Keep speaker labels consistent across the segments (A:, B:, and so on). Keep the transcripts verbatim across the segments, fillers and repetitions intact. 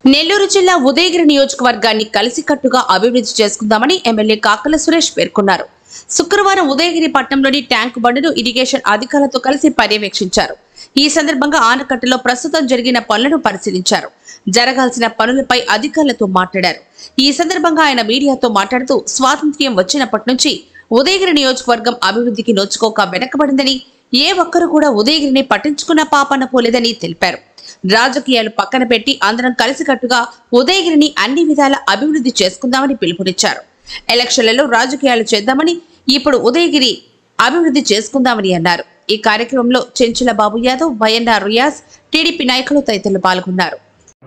A: నెల్లూరు జిల్లా ఉదయగిరి నియోజకవర్గాన్ని కలిసికట్టుగా అభివృద్ధి చేసుకుందామని ఎమ్మెల్యే కాకల సురేష్ పేర్కొన్నారు. శుక్రవారం ఉదయగిరి పట్టణంలోని ట్యాంకు బండ్ను ఇరిగేషన్ అధికారులతో కలిసి పర్యవేక్షించారు. ఈ సందర్భంగా ఆనకట్టలో ప్రస్తుతం జరిగిన పనులను పరిశీలించారు. జరగాల్సిన పనులపై అధికారులతో మాట్లాడారు. ఈ సందర్భంగా ఆయన మీడియాతో మాట్లాడుతూ స్వాతంత్ర్యం వచ్చినప్పటి నుంచి ఉదయగిరి నియోజకవర్గం అభివృద్ధికి నోచుకోక వెనకబడిందని, ఏ ఒక్కరు కూడా ఉదయగిరిని పట్టించుకున్న పాపన పోలేదని తెలిపారు. రాజకీయాలు పక్కన పెట్టి అందరం కలిసికట్టుగా ఉదయగిరిని అన్ని విధాల అభివృద్ధి చేసుకుందామని పిలుపునిచ్చారు. ఎలక్షన్లలో రాజకీయాలు చేద్దామని, ఇప్పుడు ఉదయగిరి అభివృద్ధి చేసుకుందామని అన్నారు. ఈ కార్యక్రమంలో చెంచుల బాబు యాదవ్, వైఎన్ఆర్ రియాజ్, టీడీపీ నాయకులు తదితరులు పాల్గొన్నారు.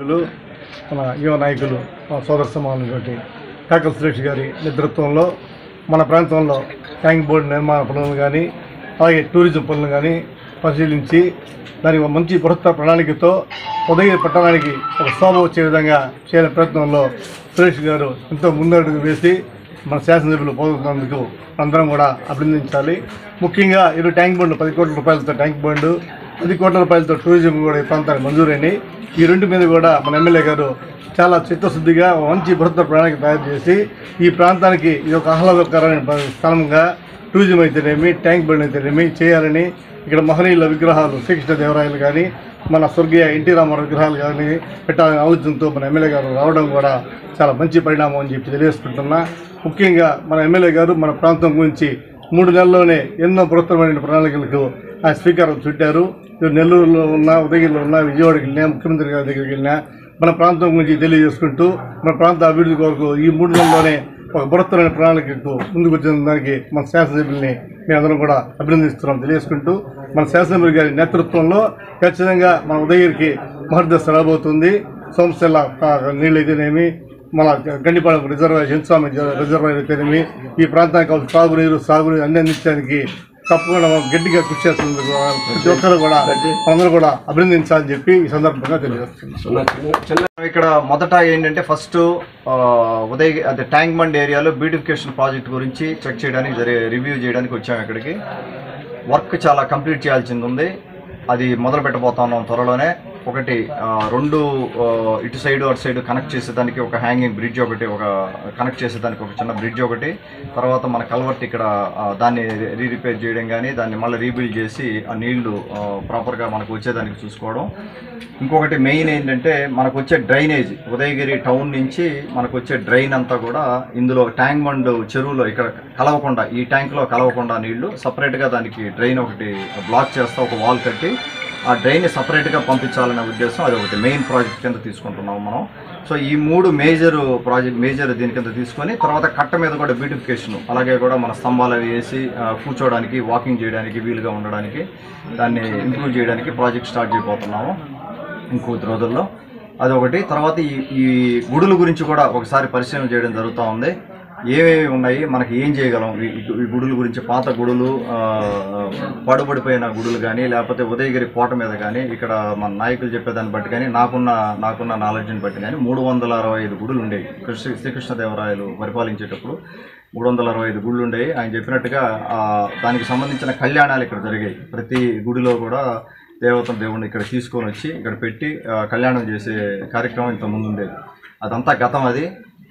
B: మన యువ నాయకులు సోదర సమానులు కాకల సురేష్ గారి నేతృత్వంలో మన ప్రాంతంలో ట్యాంక్ బోర్డు నిర్మాణ పనులను కానీ, అలాగే టూరిజం పనులను కానీ పరిశీలించి దానికి మంచి బృహత్త ప్రణాళికతో ఉదయగిరి పట్టణానికి ఒక శోభ వచ్చే విధంగా చేయాలని ప్రయత్నంలో సురేష్ గారు ఎంతో ముందడుగు వేసి మన శాసనసభ్యులు పోతున్నందుకు అందరం కూడా అభినందించాలి. ముఖ్యంగా ఇరు ట్యాంక్ బండ్లు పది కోట్ల రూపాయలతో ట్యాంక్ బండ్, పది కోట్ల రూపాయలతో టూరిజం కూడా ఈ ప్రాంతానికి మంజూరైనాయి. ఈ రెండు మీద కూడా మన ఎమ్మెల్యే గారు చాలా చిత్తశుద్ధిగా మంచి బృహత్త ప్రణాళిక తయారు చేసి ఈ ప్రాంతానికి ఇది ఒక ఆహ్లాదకరమైన స్థలంగా టూరిజం అయితేనేమి, ట్యాంక్ బండ్ అయితేనేమి చేయాలని, ఇక్కడ మహనీయుల విగ్రహాలు శ్రీకృష్ణదేవరాయలు కానీ, మన స్వర్గీయ ఎన్టీ రామారావు విగ్రహాలు కానీ పెట్టాలనే ఆలోచనతో మన ఎమ్మెల్యే గారు రావడం కూడా చాలా మంచి పరిణామం అని చెప్పి తెలియజేసుకుంటున్నా. ముఖ్యంగా మన ఎమ్మెల్యే గారు మన ప్రాంతం గురించి మూడు నెలల్లోనే ఎన్నో బృహత్తరమైన ప్రణాళికలకు ఆయన స్వీకారం చుట్టారు. నెల్లూరులో ఉన్న, ఉదయగిరిలో ఉన్న, విజయవాడకి వెళ్ళినా, ముఖ్యమంత్రి గారి దగ్గరికి వెళ్ళినా మన ప్రాంతం గురించి తెలియజేసుకుంటూ మన ప్రాంత అభివృద్ధి కొరకు ఈ మూడు నెలల్లోనే ఒక బృహత్తరమైన ప్రణాళికకు ముందుకు వచ్చిన దానికి మన శాసనసభ్యుల్ని మేమందరం కూడా అభినందిస్తున్నాం తెలియజేసుకుంటూ, మన శాసనసభ్యులు గారి నేతృత్వంలో ఖచ్చితంగా మన ఉదయగిరికి మహర్దశ రాబోతుంది. సోమశెల్ల నీళ్ళు అయితేనేమి, మన గండిపాలెం రిజర్వాయర్, శంకుస్వామి రిజర్వాయర్ అయితేనేమి, ఈ ప్రాంతానికి కావాల్సిన తాగునీరు, సాగునీరు అన్ని అందించడానికి తప్పకుండా గట్టిగా కృషి చేస్తుంది. ప్రతి ఒక్కరు కూడా అందరూ కూడా అభినందించాలని చెప్పి ఈ సందర్భంగా తెలియజేస్తున్నాం.
C: ఇక్కడ మొదట ఏంటంటే ఫస్ట్ ఉదయ అదే ట్యాంక్ బండ్ ఏరియాలో బ్యూటిఫికేషన్ ప్రాజెక్ట్ గురించి చెక్ చేయడానికి జరిగే రివ్యూ చేయడానికి వచ్చాము. ఇక్కడికి వర్క్ చాలా కంప్లీట్ చేయాల్సింది ఉంది. అది మొదలు పెట్టబోతా ఉన్నాం త్వరలోనే. ఒకటి రెండు ఇటు సైడ్ అటు సైడ్ కనెక్ట్ చేసేదానికి ఒక హ్యాంగింగ్ బ్రిడ్జ్ ఒకటి, ఒక కనెక్ట్ చేసేదానికి ఒక చిన్న బ్రిడ్జ్ ఒకటి, తర్వాత మన కల్వర్ట్ ఇక్కడ దాన్ని రీ రిపేర్ చేయడం కానీ, దాన్ని మళ్ళీ రీబిల్డ్ చేసి ఆ నీళ్లు ప్రాపర్గా మనకు వచ్చేదానికి చూసుకోవడం. ఇంకొకటి మెయిన్ ఏంటంటే మనకు వచ్చే డ్రైనేజ్, ఉదయగిరి టౌన్ నుంచి మనకు వచ్చే డ్రైన్ అంతా కూడా ఇందులో ట్యాంక్ బండ్ చెరువులో ఇక్కడ కలవకుండా, ఈ ట్యాంక్లో కలవకుండా నీళ్లు సపరేట్గా దానికి డ్రైన్ ఒకటి బ్లాక్ చేస్తా ఒక వాల్ కట్టి ఆ డ్రైన్ని సపరేట్గా పంపించాలనే ఉద్దేశం. అది ఒకటి మెయిన్ ప్రాజెక్ట్ కింద తీసుకుంటున్నాం మనం. సో ఈ మూడు మేజర్ ప్రాజెక్ట్ మేజర్ దీని కింద తీసుకొని, తర్వాత కట్ట మీద కూడా బ్యూటిఫికేషన్, అలాగే కూడా మన స్తంభాలు అవి వేసి కూర్చోవడానికి, వాకింగ్ చేయడానికి వీలుగా ఉండడానికి, దాన్ని ఇంప్రూవ్ చేయడానికి ప్రాజెక్ట్ స్టార్ట్ చేయబోతున్నాము ఇంకొద్ది రోజుల్లో. అదొకటి. తర్వాత ఈ ఈ గుడుల గురించి కూడా ఒకసారి పరిశీలన చేయడం జరుగుతూ ఉంది. ఏమేమి ఉన్నాయి, మనకి ఏం చేయగలం ఈ గుడుల గురించి. పాత గుడులు, పడుబడిపోయిన గుడులు కానీ, లేకపోతే ఉదయగిరి కోట మీద కానీ, ఇక్కడ మన నాయకులు చెప్పేదాన్ని బట్టి కానీ, నాకున్న నాకున్న నాలెడ్జ్ని బట్టి కానీ మూడు వందల అరవై ఐదు గుడులు ఉండేవి. కృష్ణ శ్రీకృష్ణదేవరాయలు పరిపాలించేటప్పుడు మూడు వందల అరవై ఐదు గుళ్ళు ఉండేవి. ఆయన చెప్పినట్టుగా దానికి సంబంధించిన కళ్యాణాలు ఇక్కడ జరిగాయి. ప్రతి గుడిలో కూడా దేవత దేవుడిని ఇక్కడ తీసుకొని వచ్చి ఇక్కడ పెట్టి కళ్యాణం చేసే కార్యక్రమం ఇంత ముందు ఉండేది. అదంతా గతం. అది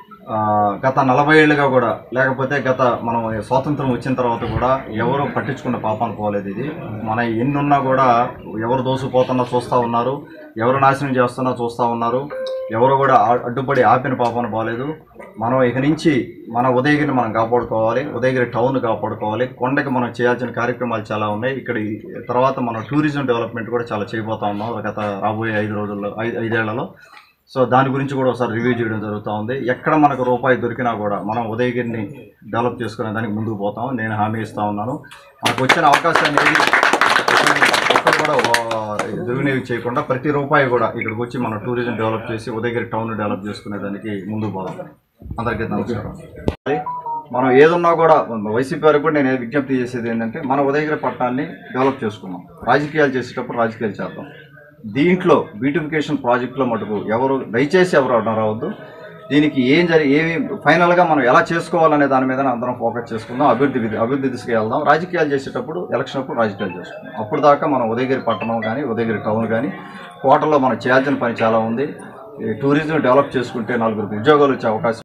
C: గత నలభై ఏళ్ళుగా కూడా, లేకపోతే గత మనం స్వాతంత్రం వచ్చిన తర్వాత కూడా ఎవరు పట్టించుకున్న పాపాన్ని పోలేదు. ఇది మన ఎన్నున్నా కూడా ఎవరు దోసుకుపోతున్నా చూస్తూ ఉన్నారు, ఎవరు నాశనం చేస్తున్నా చూస్తూ ఉన్నారు, ఎవరు కూడా అడ్డుపడి ఆపిన పాపాన్ని పోలేదు. మనం ఇక నుంచి మన ఉదయగిరిని మనం కాపాడుకోవాలి, ఉదయగిరి టౌన్ కాపాడుకోవాలి. కొండకి మనం చేయాల్సిన కార్యక్రమాలు చాలా ఉన్నాయి. ఇక్కడ తర్వాత మనం టూరిజం డెవలప్మెంట్ కూడా చాలా చేయబోతా ఉన్నాం గత రాబోయే ఐదు రోజుల్లో ఐదు ఐదేళ్లలో. సో దాని గురించి కూడా ఒకసారి రివ్యూ చేయడం జరుగుతూ ఉంది. ఎక్కడ మనకు రూపాయి దొరికినా కూడా మనం ఉదయగిరిని డెవలప్ చేసుకునే దానికి ముందుకు పోతాం. నేను హామీ ఇస్తూ ఉన్నాను. మనకు వచ్చిన అవకాశాన్ని ఏది ఒక్కరు కూడా దుర్వినియోగం చేయకుండా ప్రతి రూపాయి కూడా ఇక్కడికి వచ్చి మనం టూరిజం డెవలప్ చేసి ఉదయగిరి టౌన్ డెవలప్ చేసుకునే దానికి ముందుకు పోతాం. అందరికీ నమస్కారం. మనం ఏదున్నా కూడా వైసీపీ వరకు కూడా నేను విజ్ఞప్తి చేసేది ఏంటంటే, మన ఉదయగిరి పట్టణాన్ని డెవలప్ చేసుకున్నాం. రాజకీయాలు చేసేటప్పుడు రాజకీయాలు చేద్దాం. దీంట్లో బ్యూటిఫికేషన్ ప్రాజెక్టులో మటుకు ఎవరు దయచేసి ఎవరు అడ్డం రావద్దు. దీనికి ఏం జరిగి ఏమి ఫైనల్గా మనం ఎలా చేసుకోవాలనే దాని మీద అందరం ఫోకస్ చేసుకుందాం. అభివృద్ధి అభివృద్ధి దిశగా వెళ్దాం. రాజకీయాలు చేసేటప్పుడు ఎలక్షన్ అప్పుడు రాజకీయాలు చేసుకుందాం. అప్పుడు దాకా మనం ఉదయగిరి పట్టణం కానీ, ఉదయగిరి టౌన్ కానీ, కోటలో మనం చేయాల్సిన పని చాలా ఉంది. ఈ టూరిజం డెవలప్ చేసుకుంటే నలుగురికి ఉద్యోగాలు వచ్చే అవకాశం